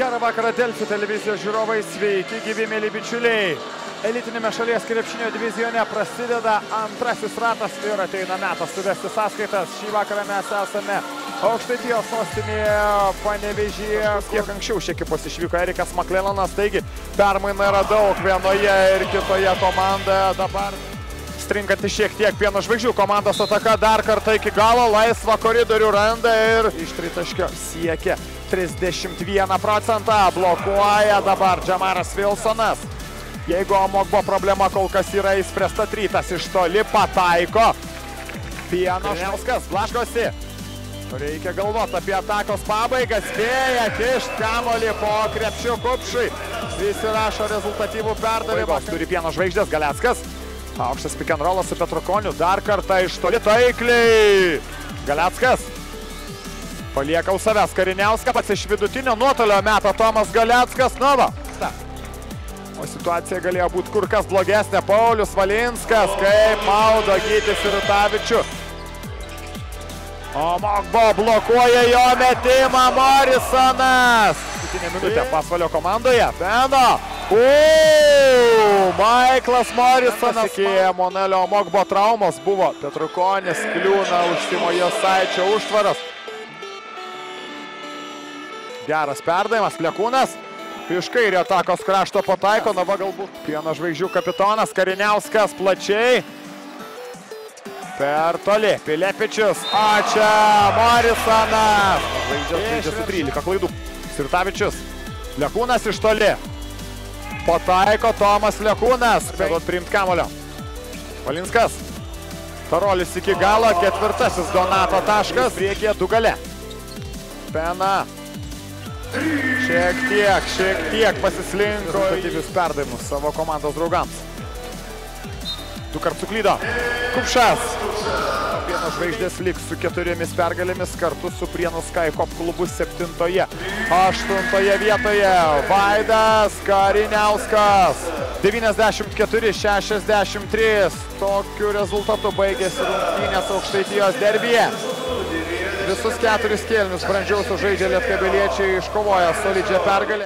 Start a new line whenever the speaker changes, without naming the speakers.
Gerą vakarą Delfi televizijos žiūrovai, sveiki gyvi mėly bičiuliai. Elitinėme šalies krepšinio divizione prasideda antrasis ratas ir ateina metas suvesti sąskaitas. Šį vakarą mes esame Aukštaitijos sostinėje Panevėžyje. Kiek anksčiau šiek tiek išvyko Erikas Maklelanas, taigi permaina yra daug vienoje ir kitoje komandoje. Dabar strinkanti šiek tiek Pieno žvaigždžių komandos ataka dar kartą iki galo, laisvą koridorių randa ir iš tritaškio siekia 31%. Blokuoja dabar Džamaras Vilsonas. Jeigu Amogbo problema kol kas yra įspręsta, Trytas iš toli pataiko. Pienošauskas blaškosi. Reikia galvoti apie atakos pabaigą. Spėja kišt kamuolį po krepšiu Kupšui. Visi rašo rezultatyvų perdavimą. Turi Pieno žvaigždės Galeckas. Aukštas pick and rollas su Petrukoniu. Dar kartą iš toli taikliai. Galeckas. Palieka už savęs Kariniauską. Pats iš vidutinio nuotolio meta Tomas Galeckas. Na va. O situacija galėjo būti kur kas blogesnė. Paulius Valinskas, kaip maudo Gytis ir Rutavičių. Amogbo blokuoja jo metimą Morisonas. Paskutinė minutė Pasvalio komandoje. Peno. Maiklas Morisonas. Iki Monelio Amogbo traumos buvo Petrukonis, kliūna už Simo Jasaičio užtvaras. Geras perdavimas, Plekūnas. Iš kairio atakos krašto pataiko, na va galbūt. Pieno žvaigždžių kapitonas Kariniauskas plačiai. Per toli, Pilepičius, o čia Morisonas. Žvaigždžia su 13 klaidų. Sirtavičius, Lekūnas iš toli. Pataiko Tomas Lekūnas. Pėdot priimt kamulio. Valinskas. Tarolis iki galo, ketvirtasis Donato taškas. Priekyje du gale. Pena. Šiek tiek pasislinko rezultatyvius perdavimus savo komandos draugams. Du kart suklydo. Kupšas. Pieno žvaigždės liks su 4 pergalėmis kartu su Prienų Skycop klubu 7-oje. 8-oje vietoje Vaidas Kariniauskas. 94-63. Tokiu rezultatu baigėsi rungtynės Aukštaitijos derbyje. Visus 4 kėlinius brandžiau sužaidžia lietkabeliečiai, iškovoja solidžią pergalę.